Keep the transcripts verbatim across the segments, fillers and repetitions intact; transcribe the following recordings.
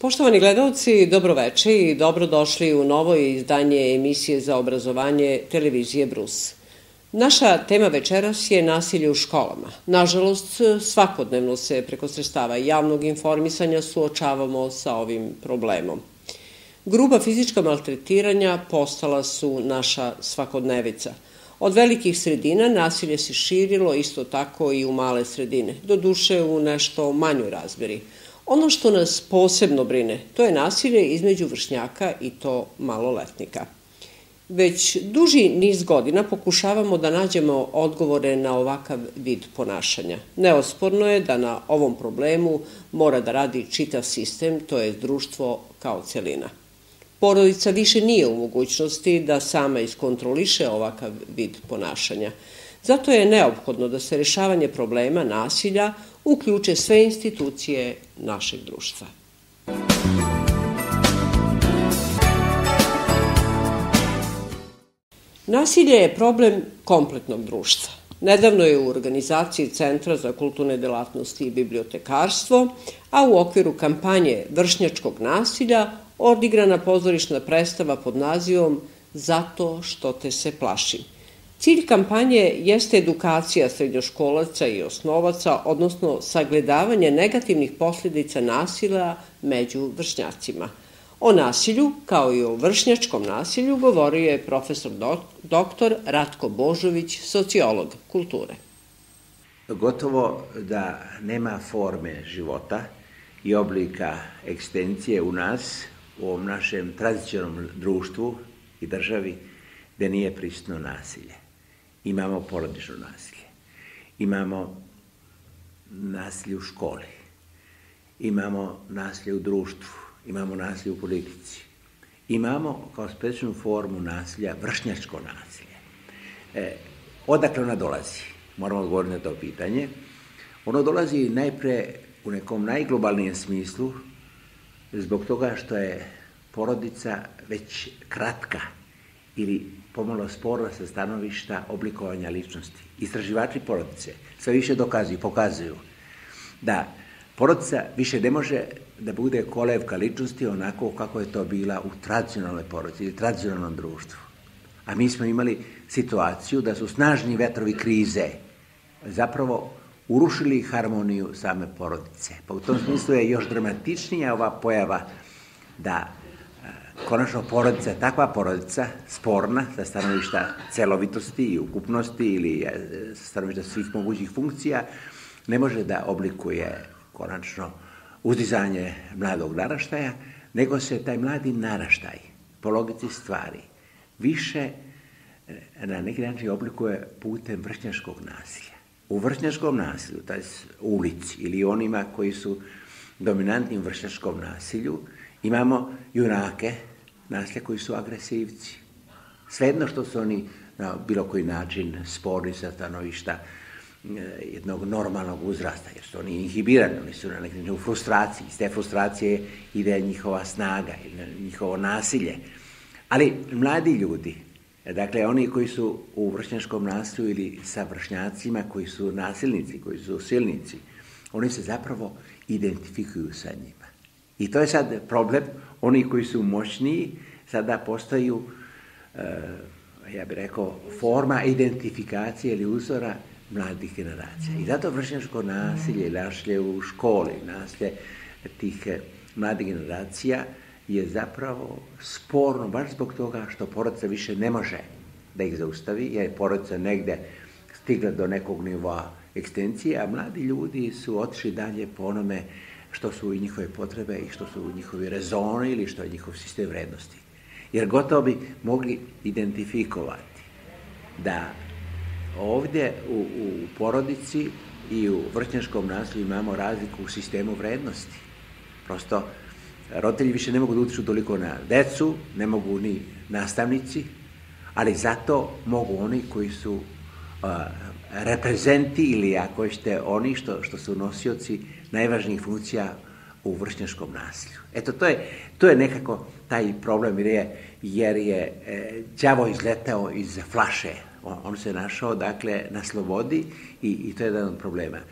Poštovani gledalci, dobroveče i dobrodošli u novo izdanje emisije za obrazovanje televizije Brus. Naša tema večeras je nasilje u školama. Nažalost, svakodnevno se preko sredstava javnog informisanja suočavamo sa ovim problemom. Gruba fizička maltretiranja postala su naša svakodnevica. Od velikih sredina nasilje se širilo isto tako i u male sredine, doduše u nešto manjoj razmeri. Ono što nas posebno brine, to je nasilje između vršnjaka i to maloletnika. Već duži niz godina pokušavamo da nađemo odgovore na ovakav vid ponašanja. Neosporno je da na ovom problemu mora da radi čitav sistem, to je društvo kao celina. Porodica više nije u mogućnosti da sama iskontroliše ovakav vid ponašanja. Zato je neophodno da se rešavanje problema nasilja uključe sve institucije našeg društva. Nasilje je problem kompletnog društva. Nedavno je u organizaciji Centra za kulturne delatnosti i bibliotekarstvo, a u okviru kampanje vršnjačkog nasilja odigrana pozorišna predstava pod nazivom Zato što te se plašim. Cilj kampanje jeste edukacija srednjoškolaca i osnovaca, odnosno sagledavanje negativnih posljedica nasilja među vršnjacima. O nasilju, kao i o vršnjačkom nasilju, govorio je profesor doktor Ratko Božović, sociolog kulture. Gotovo da nema forme života i oblika egzistencije u nas, u ovom našem tradicionalnom društvu i državi, gde nije prisutno nasilje. Imamo porodično nasilje, imamo nasilje u školi, imamo nasilje u društvu, imamo nasilje u politici, imamo kao specijalnu formu nasilja vršnjačko nasilje. E, odakle ona dolazi? Moramo odgovoriti na to pitanje. Ono dolazi najpre u nekom najglobalnijem smislu zbog toga što je porodica već kratka ili pomalo spora sa stanovišta oblikovanja ličnosti. Istraživači porodice sve više dokazuju, pokazuju da porodica više ne može da bude kolevka ličnosti onako kako je to bila u tradicionalnoj porodici ili tradicionalnom društvu. A mi smo imali situaciju da su snažni vetrovi krize zapravo urušili harmoniju same porodice. Pa u tom smislu je još dramatičnija ova pojava da konačno porodica, takva porodica, sporna sa stanovišta celovitosti i ukupnosti ili sa stanovišta svih mogućih funkcija, ne može da oblikuje konačno uzdizanje mladog naraštaja, nego se taj mladi naraštaj, po logici stvari, više na neki način oblikuje putem vršnjačkog nasilja. U vršnjačkom nasilju, taj ulici ili onima koji su dominantni u vršnjačkom nasilju, imamo junake nasilja koji su agresivci. Svejedno što su oni na bilo koji način sporni sa stanovišta jednog normalnog uzrasta, jer su oni inhibirani, oni su na neki način u frustraciji. Iz te frustracije ide njihova snaga, njihovo nasilje. Ali mladi ljudi, dakle oni koji su u vršnjačkom nasilju ili sa vršnjacima koji su nasilnici, koji su silnici, oni se zapravo identifikuju sa njima. I to je sad problem, oni koji su moćniji sada postaju, ja bih rekao, forma identifikacije ili uzora mladih generacija. I zato vršnjačko nasilje, nasilje u školi, nasilje tih mladih generacija je zapravo sporno, baš zbog toga što porodica više ne može da ih zaustavi, jer je porodica negde stigla do nekog nivoa ekstencije, a mladi ljudi su otišli dalje po onome što su i njihove potrebe i što su njihovi rezoni ili što je njihov sistem vrednosti. Jer gotovo bi mogli identifikovati da ovdje u, u porodici i u vršnjačkom nasilju imamo razliku u sistemu vrednosti. Prosto roditelji više ne mogu da utiču toliko na decu, ne mogu ni nastavnici, ali zato mogu oni koji su uh, reprezenti ili ako ćete oni što, što su nosioci najvažnijih funkcija u vršnjačkom nasilju. Eto, to je, to je nekako taj problem jer je, jer je e, đavo izletao iz flaše. On, on se našao, dakle, na slobodi i, i to je jedan od problema.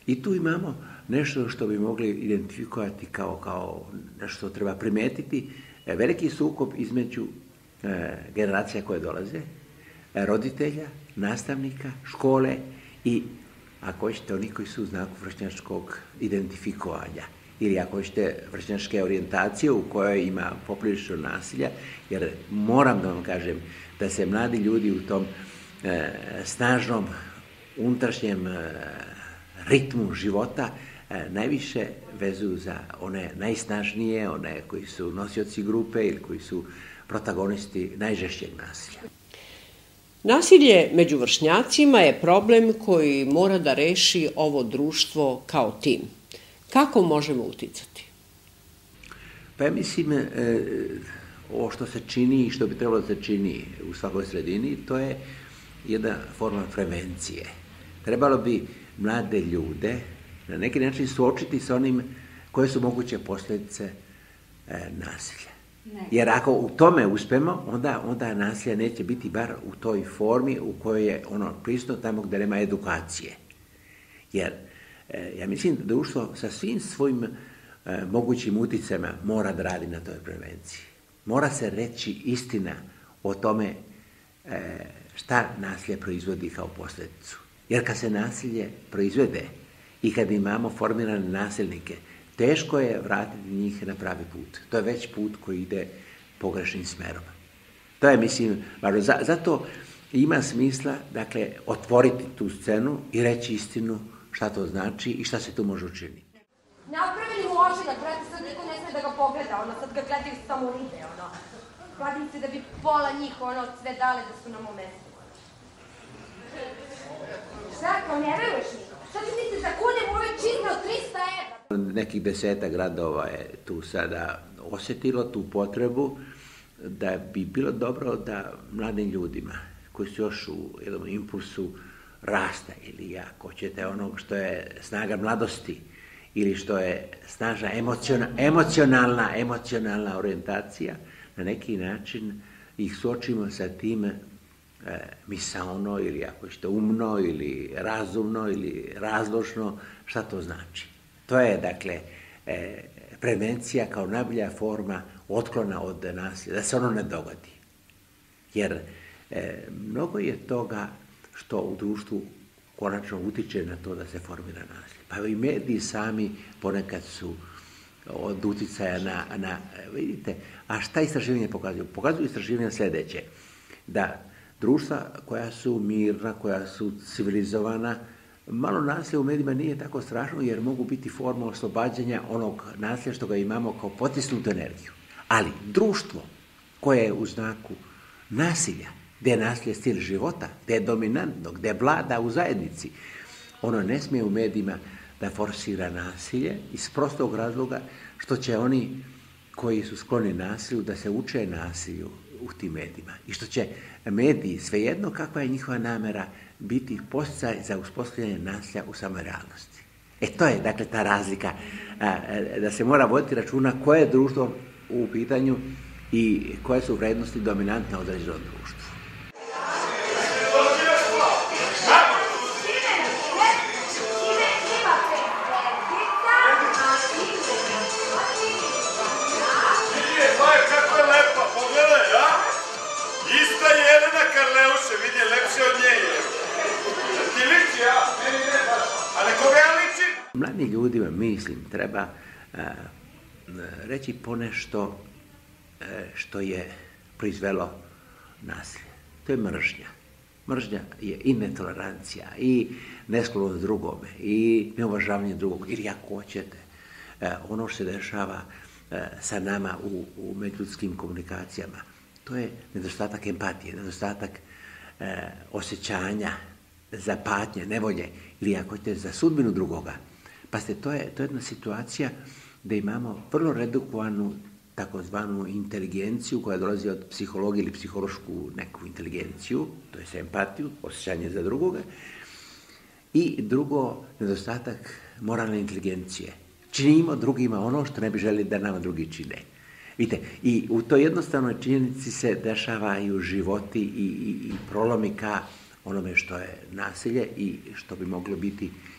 I tu imamo nešto što bi mogli identifikovati kao, kao nešto što treba primetiti, veliki sukob između e, generacija koje dolaze, roditelja, nastavnika, škole i, ako hoćete, oni koji su u znaku vršnjačkog identifikovanja ili ako hoćete vršnjačke orijentacije u kojoj ima poprilično nasilja, jer moram da vam kažem da se mladi ljudi u tom e, snažnom unutrašnjem e, ritmu života e, najviše vezuju za one najsnažnije, one koji su nosioci grupe ili koji su protagonisti najžešćeg nasilja. Nasilje među vršnjacima je problem koji mora da reši ovo društvo kao tim. Kako možemo uticati? Pa ja mislim, e, ovo što se čini i što bi trebalo da se čini u svakoj sredini, to je jedna forma prevencije. Trebalo bi mlade ljude na neki način suočiti sa onim koje su moguće posljedice e, nasilja. Jer ako u tome uspemo, onda, onda nasilja neće biti bar u toj formi u kojoj je ono prisutno tamo gdje nema edukacije. Jer e, ja mislim da društvo sa svim svojim e, mogućim uticama mora da radi na toj prevenciji. Mora se reći istina o tome e, šta nasilje proizvodi kao posljedicu. Jer kad se nasilje proizvede i kad imamo formirane nasilnike, teško je vratiti njih na pravi put. To je već put koji ide pogrešnim smerom. To je, mislim, važno. Zato ima smisla, dakle, otvoriti tu scenu i reći istinu šta to znači i šta se tu može učiniti. Napravili mu ožiljak, brate, sad niko ne sme da ga pogleda, ono, sad ga gledaju samo lide, ono. Kladim se da bi pola njih, ono, sve dale da su na mom mestu. Šta, kao ne veruješ niko? Šta ti misliš da kunem ove čizme od trista evra? Nekih deseta gradova je tu sada osjetilo tu potrebu da bi bilo dobro da mladim ljudima koji su još u jednom impulsu rasta ili ako ćete onog što je snaga mladosti ili što je snažna emociona, emocionalna, emocionalna orijentacija, na neki način ih suočimo sa tim e, misaono ili ako ćete umno ili razumno ili razložno, šta to znači. To je, dakle, e, prevencija kao najbolja forma otklona od nasilja, da se ono ne dogodi. Jer e, mnogo je toga što u društvu konačno utiče na to da se formira nasilje. Pa i mediji sami ponekad su od uticaja na, na, vidite, a šta istraživanja pokazuju? Pokazuju istraživanja sljedeće, da društva koja su mirna, koja su civilizovana, malo nasilja u medijima nije tako strašno jer mogu biti forma oslobađanja onog nasilja što ga imamo kao potisnutu energiju. Ali društvo koje je u znaku nasilja, gdje je nasilje stil života, gdje je dominantno, gdje vlada u zajednici, ono ne smije u medijima da forsira nasilje iz prostog razloga što će oni koji su skloni nasilju da se uče nasilju u tim medijima i što će mediji, svejedno kakva je njihova namera, biti podsticaj za uspostavljanje nasilja u samoj realnosti. E to je, dakle, ta razlika, a, da se mora voditi računa koje je društvo u pitanju i koje su vrednosti dominantne određenog društva. Mladim ljudima, mislim, treba a, reći ponešto a, što je proizvelo nasilje. To je mržnja. Mržnja je i netolerancija, i nesklonost drugome, i neuvažavanje drugog, ili ako hoćete, a, ono što se dešava a, sa nama u, u međuljudskim komunikacijama. To je nedostatak empatije, nedostatak a, osjećanja za patnje, nevolje, ili ako hoćete za sudbinu drugoga. Pazite, to je, to je jedna situacija gdje imamo vrlo redukovanu takozvanu inteligenciju koja dolazi od psihologije ili psihološku neku inteligenciju, to je empatiju, osjećanje za drugoga, i drugo, nedostatak moralne inteligencije. Činimo drugima ono što ne bi želi da nama drugi čine. Vidite, i u toj jednostavnoj činjenici se dešavaju životi i, i, i prolomi ka onome što je nasilje i što bi moglo biti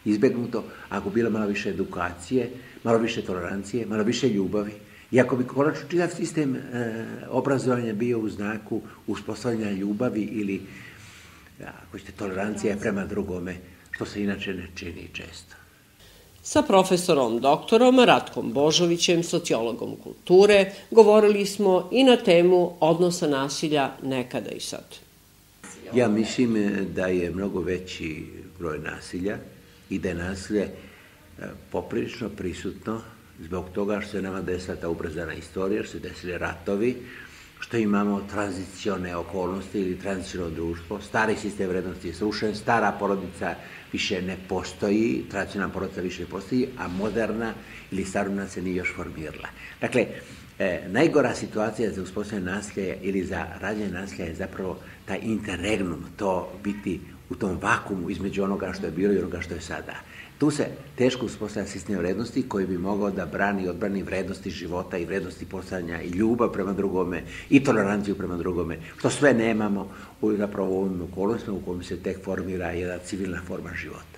izbegnuto ako bilo malo više edukacije, malo više tolerancije, malo više ljubavi. I ako bi konačno čitav sistem e, obrazovanja bio u znaku uspostavljanja ljubavi ili, ako ćete, tolerancija prema drugome, što se inače ne čini često. Sa profesorom doktorom Ratkom Božovićem, sociologom kulture, govorili smo i na temu odnosa nasilja nekada i sad. Ja mislim da je mnogo veći broj nasilja i da je nasilje poprilično prisutno zbog toga što se nama desila ta ubrzana istorija, što se desili ratovi, što imamo tranzicione okolnosti ili tranziciono društvo, stari sistem vrednosti je srušen, stara porodica više ne postoji, tradicionalna porodica više ne postoji, a moderna ili staruna se nije još formirala. Dakle, e, najgora situacija za uspostavljanje nasilja ili za rađanje nasilja je zapravo taj interregnum, to biti u tom vakumu između onoga što je bilo i onoga što je sada. Tu se teško uspostavlja sistem vrednosti koji bi mogao da brani i odbrani vrednosti života i vrednosti postojanja i ljubav prema drugome i toleranciju prema drugome, što sve nemamo u, zapravo u ovim okolnostima u kojim se tek formira jedna civilna forma života.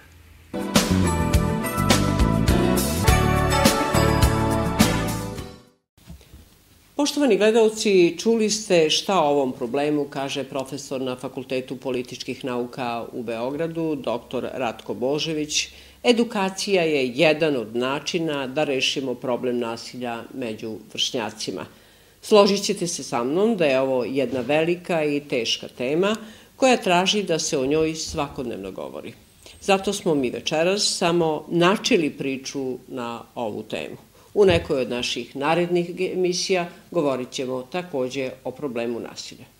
Poštovani gledalci, čuli ste šta o ovom problemu kaže profesor na Fakultetu političkih nauka u Beogradu, doktor Ratko Božović. Edukacija je jedan od načina da rešimo problem nasilja među vršnjacima. Složit ćete se sa mnom da je ovo jedna velika i teška tema koja traži da se o njoj svakodnevno govori. Zato smo mi večeras samo načeli priču na ovu temu. U nekoj od naših narednih emisija govorit ćemo takođe o problemu nasilja.